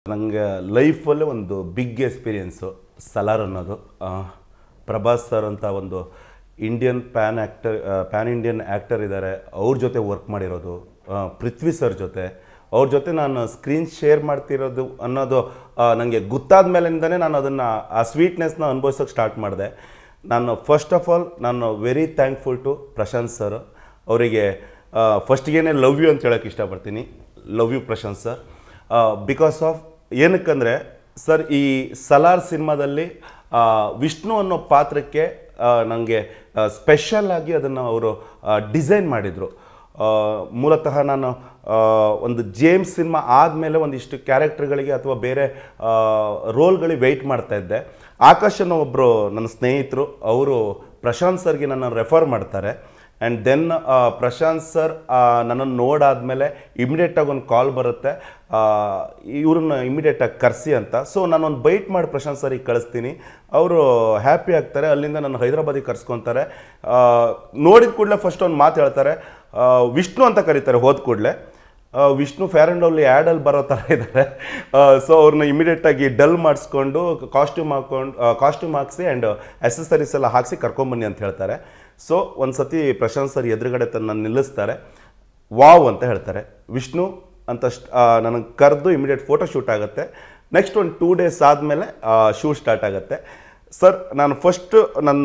ನನಗೆ ಲೈಫಲ್ಲೇ ಒಂದು big experience Salaar ಅನ್ನೋದು. ಪ್ರಭಾಸ್ ಸರ್ ಅಂತ ಒಂದು ಇಂಡಿಯನ್ ಪ್ಯಾನ್ ಇಂಡಿಯನ್ ಆ್ಯಕ್ಟರ್ ಇದ್ದಾರೆ, ಅವ್ರ ಜೊತೆ ವರ್ಕ್ ಮಾಡಿರೋದು. ಪೃಥ್ವಿ ಸರ್ ಜೊತೆ ಅವ್ರ ಜೊತೆ ನಾನು ಸ್ಕ್ರೀನ್ ಶೇರ್ ಮಾಡ್ತಿರೋದು ಅನ್ನೋದು ನನಗೆ ಗೊತ್ತಾದ ಮೇಲಿಂದನೇ ನಾನು ಅದನ್ನು ಆ ಸ್ವೀಟ್ನೆಸ್ನ ಅನುಭವಿಸೋಕ್ಕೆ ಸ್ಟಾರ್ಟ್ ಮಾಡಿದೆ. ನಾನು ಫಸ್ಟ್ ಆಫ್ ಆಲ್ ನಾನು very thankful to Prashanth sir. ಅವರಿಗೆ ಫಸ್ಟ್ಗೇನೆ ಲವ್ ಯು ಅಂತ ಹೇಳೋಕ್ಕೆ ಇಷ್ಟಪಡ್ತೀನಿ. Love you Prashanth sir. Because of ಏನಕ್ಕಂದರೆ ಸರ್, ಈ ಸಲಾರ್ ಸಿನಿಮಾದಲ್ಲಿ ವಿಷ್ಣು ಅನ್ನೋ ಪಾತ್ರಕ್ಕೆ ನನಗೆ ಸ್ಪೆಷಲ್ ಆಗಿ ಅದನ್ನು ಅವರು ಡಿಸೈನ್ ಮಾಡಿದರು. ಮೂಲತಃ ನಾನು ಒಂದು ಜೇಮ್ಸ್ ಸಿನಿಮಾ ಆದಮೇಲೆ ಒಂದಿಷ್ಟು ಕ್ಯಾರೆಕ್ಟರ್ಗಳಿಗೆ ಅಥವಾ ಬೇರೆ ರೋಲ್ಗಳಿಗೆ ವೆಯ್ಟ್ ಮಾಡ್ತಾಯಿದ್ದೆ. ಆಕಾಶ್ ಅನ್ನೋ ಒಬ್ಬರು ನನ್ನ ಸ್ನೇಹಿತರು, ಅವರು ಪ್ರಶಾಂತ್ ಸರ್ಗೆ ನನ್ನನ್ನು ರೆಫರ್ ಮಾಡ್ತಾರೆ. ಆ್ಯಂಡ್ ದೆನ್ ಪ್ರಶಾಂತ್ ಸರ್ ನನ್ನನ್ನು ನೋಡಾದಮೇಲೆ ಇಮಿಡಿಯೇಟಾಗಿ ಒಂದು ಕಾಲ್ ಬರುತ್ತೆ, ಇವ್ರನ್ನ ಇಮಿಡಿಯೇಟಾಗಿ ಕರೆಸಿ ಅಂತ. ಸೊ ನಾನೊಂದು ಬೈಟ್ ಮಾಡಿ ಪ್ರಶಾಂತ್ ಸರಿಗೆ ಕಳಿಸ್ತೀನಿ. ಅವರು ಹ್ಯಾಪಿ ಆಗ್ತಾರೆ. ಅಲ್ಲಿಂದ ನನ್ನ ಹೈದರಾಬಾದಿಗೆ ಕರ್ಸ್ಕೊತಾರೆ. ನೋಡಿದ ಕೂಡಲೇ ಫಸ್ಟ್ ಒಂದು ಮಾತು ಹೇಳ್ತಾರೆ, ವಿಷ್ಣು ಅಂತ ಕರೀತಾರೆ. ಹೋದ ಕೂಡಲೇ ವಿಷ್ಣು ಫೇರ್ ಆ್ಯಂಡ್ ಲವ್ಲಿ ಆ್ಯಡಲ್ಲಿ ಬರೋ ಥರ ಇದ್ದಾರೆ. ಸೊ ಅವ್ರನ್ನ ಇಮಿಡಿಯೇಟಾಗಿ ಡಲ್ ಮಾಡಿಸ್ಕೊಂಡು ಕಾಸ್ಟ್ಯೂಮ್ ಹಾಕಿಸಿ ಆ್ಯಂಡ್ ಅಸೆಸರೀಸ್ ಎಲ್ಲ ಹಾಕಿಸಿ ಕರ್ಕೊಂಬನ್ನಿ ಅಂತ ಹೇಳ್ತಾರೆ. ಸೊ ಒಂದು ಸತಿ ಪ್ರಶಾಂತ್ ಸರ್ ಎದುರುಗಡೆ ತನ್ನ ನಿಲ್ಲಿಸ್ತಾರೆ. ವಾವ್ ಅಂತ ಹೇಳ್ತಾರೆ. ವಿಷ್ಣು ಅಂತ ನನಗೆ ಕರೆದು ಇಮಿಡಿಯೇಟ್ ಫೋಟೋ ಶೂಟ್ ಆಗುತ್ತೆ. ನೆಕ್ಸ್ಟ್ ಒಂದು 2 days ಆದಮೇಲೆ ಶೂಟ್ ಸ್ಟಾರ್ಟ್ ಆಗುತ್ತೆ. ಸರ್, ನಾನು ಫಸ್ಟ್ ನನ್ನ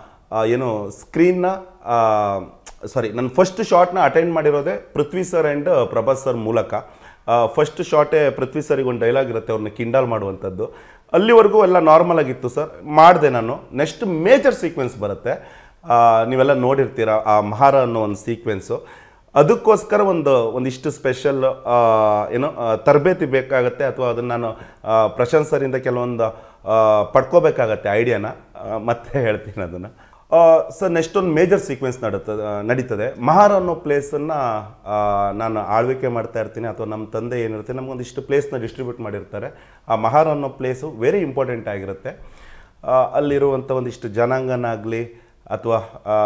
ನನ್ನ ಫಸ್ಟ್ ಶಾಟ್ನ ಅಟೆಂಡ್ ಮಾಡಿರೋದೇ Prithvi sir and Prabhas sir ಮೂಲಕ. ಫಸ್ಟ್ ಶಾಟೇ ಪೃಥ್ವಿ ಸರಿಗೆ ಒಂದು ಡೈಲಾಗ್ ಇರುತ್ತೆ, ಅವ್ರನ್ನ ಕಿಂಡಲ್ ಮಾಡುವಂಥದ್ದು. ಅಲ್ಲಿವರೆಗೂ ಎಲ್ಲ ನಾರ್ಮಲ್ ಆಗಿತ್ತು ಸರ್, ಮಾಡಿದೆ ನಾನು. ನೆಕ್ಸ್ಟ್ ಮೇಜರ್ ಸೀಕ್ವೆನ್ಸ್ ಬರುತ್ತೆ, ನೀವೆಲ್ಲ ನೋಡಿರ್ತೀರ, ಆ ಮಹಾರ ಅನ್ನೋ ಒಂದು ಸೀಕ್ವೆನ್ಸು. ಅದಕ್ಕೋಸ್ಕರ ಒಂದಿಷ್ಟು ಸ್ಪೆಷಲ್ ತರಬೇತಿ ಬೇಕಾಗತ್ತೆ, ಅಥವಾ ಅದನ್ನು ನಾನು ಪ್ರಶಾಂತ್ ಸರಿಂದ ಕೆಲವೊಂದು ಪಡ್ಕೋಬೇಕಾಗತ್ತೆ ಐಡಿಯಾನ. ಮತ್ತೆ ಹೇಳ್ತೀನಿ ಅದನ್ನು. ಸರ್, ನೆಕ್ಸ್ಟ್ ಒಂದು ಮೇಜರ್ ಸೀಕ್ವೆನ್ಸ್ ನಡೀತದೆ. ಮಹಾರ ಅನ್ನೋ ಪ್ಲೇಸನ್ನು ನಾನು ಆಳ್ವಿಕೆ ಮಾಡ್ತಾ ಇರ್ತೀನಿ, ಅಥವಾ ನಮ್ಮ ತಂದೆ ಏನಿರುತ್ತೆ ನಮಗೊಂದಿಷ್ಟು ಪ್ಲೇಸ್ನ ಡಿಸ್ಟ್ರಿಬ್ಯೂಟ್ ಮಾಡಿರ್ತಾರೆ. ಆ ಮಹಾರ ಅನ್ನೋ ಪ್ಲೇಸು ವೆರಿ ಇಂಪಾರ್ಟೆಂಟ್ ಆಗಿರುತ್ತೆ. ಅಲ್ಲಿರುವಂಥ ಒಂದಿಷ್ಟು ಜನಾಂಗನಾಗಲಿ ಅಥವಾ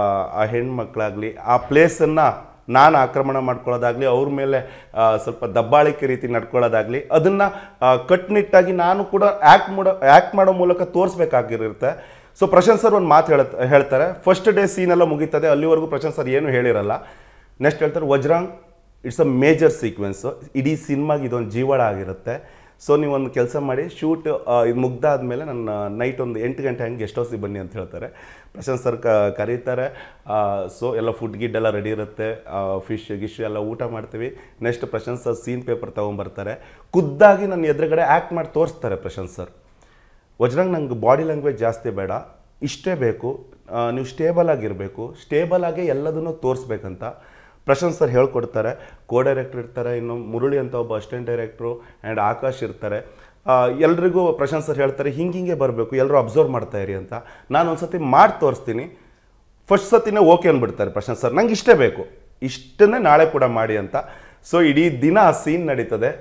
ಆ ಹೆಣ್ಮಕ್ಳಾಗಲಿ ಆ ಪ್ಲೇಸನ್ನು ನಾನು ಆಕ್ರಮಣ ಮಾಡ್ಕೊಳ್ಳೋದಾಗಲಿ, ಅವ್ರ ಮೇಲೆ ಸ್ವಲ್ಪ ದಬ್ಬಾಳಿಕೆ ರೀತಿ ನಡ್ಕೊಳ್ಳೋದಾಗಲಿ, ಅದನ್ನು ಕಟ್ಟುನಿಟ್ಟಾಗಿ ನಾನು ಕೂಡ ಆ್ಯಕ್ಟ್ ಮಾಡೋ ಮೂಲಕ ತೋರಿಸ್ಬೇಕಾಗಿರುತ್ತೆ. ಸೊ ಪ್ರಶಾಂತ್ ಸರ್ ಒಂದು ಮಾತು ಹೇಳ್ತಾರೆ. ಫಸ್ಟ್ ಡೇ ಸೀನೆಲ್ಲ ಮುಗೀತದೆ, ಅಲ್ಲಿವರೆಗೂ ಪ್ರಶಾಂತ್ ಸರ್ ಏನೂ ಹೇಳಿರಲ್ಲ. ನೆಕ್ಸ್ಟ್ ಹೇಳ್ತಾರೆ, Vajrang it's a major sequence, ಇಡೀ ಸಿನಿಮಾಗೆ ಇದೊಂದು ಜೀವಾಳ ಆಗಿರುತ್ತೆ. ಸೊ ನೀವೊಂದು ಕೆಲಸ ಮಾಡಿ, ಶೂಟ್ ಇದು ಮುಗ್ದಾದ್ಮೇಲೆ ನನ್ನ ನೈಟ್ ಒಂದು 8 ಗಂಟೆ ಹಂಗೆ ಗೆಸ್ಟ್ ಹೌಸಿಗೆ ಬನ್ನಿ ಅಂತ ಹೇಳ್ತಾರೆ. ಪ್ರಶಾಂತ್ ಸರ್ ಕರೀತಾರೆ. ಸೊ ಎಲ್ಲ ಫುಡ್ ಗಿಡ್ ಎಲ್ಲ ರೆಡಿ ಇರುತ್ತೆ, ಗಿಶ್ ಎಲ್ಲ ಊಟ ಮಾಡ್ತೀವಿ. Next Prashanth sir scene paper ತೊಗೊಂಬರ್ತಾರೆ. ಖುದ್ದಾಗಿ ನನ್ನ ಎದುರುಗಡೆ ಆ್ಯಕ್ಟ್ ಮಾಡಿ ತೋರಿಸ್ತಾರೆ ಪ್ರಶಾಂತ್ ಸರ್. ವಜ್ರಂಗ್, ನಂಗೆ ಬಾಡಿ ಲ್ಯಾಂಗ್ವೇಜ್ ಜಾಸ್ತಿ ಬೇಡ, ಇಷ್ಟೇ ಬೇಕು, ನೀವು ಸ್ಟೇಬಲ್ ಆಗಿರಬೇಕು, ಸ್ಟೇಬಲ್ ಆಗಿ ಎಲ್ಲದನ್ನು ತೋರಿಸ್ಬೇಕಂತ ಪ್ರಶಾಂತ್ ಸರ್ ಹೇಳ್ಕೊಡ್ತಾರೆ. ಕೋ ಡೈರೆಕ್ಟ್ರ್ ಇರ್ತಾರೆ, ಇನ್ನು ಮುರಳಿ ಅಂತ ಒಬ್ಬ ಅಸಿಸ್ಟೆಂಟ್ ಡೈರೆಕ್ಟ್ರು ಆ್ಯಂಡ್ ಆಕಾಶ್ ಇರ್ತಾರೆ. ಎಲ್ರಿಗೂ ಪ್ರಶಾಂತ್ ಸರ್ ಹೇಳ್ತಾರೆ, ಹಿಂಗೆ ಬರಬೇಕು, ಎಲ್ಲರೂ ಅಬ್ಸರ್ವ್ ಮಾಡ್ತಾ ಇರಿ ಅಂತ. ನಾನು ಒಂದು ಸತಿ ಮಾಡಿ ತೋರಿಸ್ತೀನಿ. ಫಸ್ಟ್ ಸತಿನೇ ಓಕೆ ಅಂದ್ಬಿಡ್ತಾರೆ ಪ್ರಶಾಂತ್ ಸರ್, ನಂಗೆ ಇಷ್ಟೇ ಬೇಕು, ಇಷ್ಟನ್ನೇ ನಾಳೆ ಕೂಡ ಮಾಡಿ ಅಂತ. ಸೊ ಇಡೀ ದಿನ ಆ ಸೀನ್ ನಡೀತದೆ.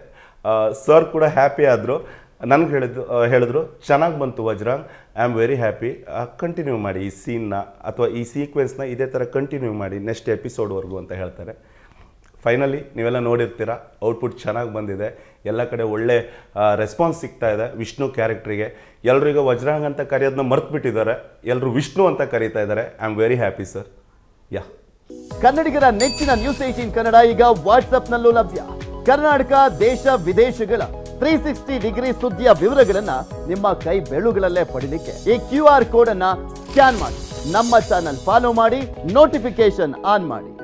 ಸರ್ ಕೂಡ ಹ್ಯಾಪಿ ಆದರು. ನನಗೆ ಹೇಳಿದ್ರು ಚೆನ್ನಾಗಿ ಬಂತು Vajrang, I am very happy, continue ಮಾಡಿ ಈ ಸೀನ್ನ ಅಥವಾ ಈ ಸೀಕ್ವೆನ್ಸ್ನ ಇದೇ ಥರ ಕಂಟಿನ್ಯೂ ಮಾಡಿ ನೆಕ್ಸ್ಟ್ ಎಪಿಸೋಡ್ವರೆಗೂ ಅಂತ ಹೇಳ್ತಾರೆ. ಫೈನಲಿ ನೀವೆಲ್ಲ ನೋಡಿರ್ತೀರ, ಔಟ್ಪುಟ್ ಚೆನ್ನಾಗಿ ಬಂದಿದೆ. ಎಲ್ಲ ಕಡೆ ಒಳ್ಳೆ ರೆಸ್ಪಾನ್ಸ್ ಸಿಗ್ತಾ ಇದೆ ವಿಷ್ಣು ಕ್ಯಾರೆಕ್ಟ್ರಿಗೆ. ಎಲ್ರಿಗೂ ವಜ್ರಾಂಗ್ ಅಂತ ಕರೆಯೋದನ್ನ ಮರ್ತ್ಬಿಟ್ಟಿದ್ದಾರೆ, ಎಲ್ಲರೂ ವಿಷ್ಣು ಅಂತ ಕರೀತಾ ಇದ್ದಾರೆ. I am very happy sir. Yeah, ಕನ್ನಡಿಗರ ನೆಚ್ಚಿನ ನ್ಯೂಸ್ 18 ಕನ್ನಡ ಈಗ ವಾಟ್ಸ್ಆಪ್ನಲ್ಲೂ ಲಭ್ಯ. ಕರ್ನಾಟಕ, ದೇಶ ವಿದೇಶಗಳ 360 ಡಿಗ್ರಿ ಸುದ್ದಿಯ ವಿವರಗಳನ್ನ ನಿಮ್ಮ ಕೈ ಬೆಳುಗಳಲ್ಲೇ ಪಡಿಲಿಕ್ಕೆ ಈ QR ಕೋಡ್ ಅನ್ನ ಸ್ಕ್ಯಾನ್ ಮಾಡಿ, ನಮ್ಮ ಚಾನಲ್ ಫಾಲೋ ಮಾಡಿ, ನೋಟಿಫಿಕೇಶನ್ ಆನ್ ಮಾಡಿ.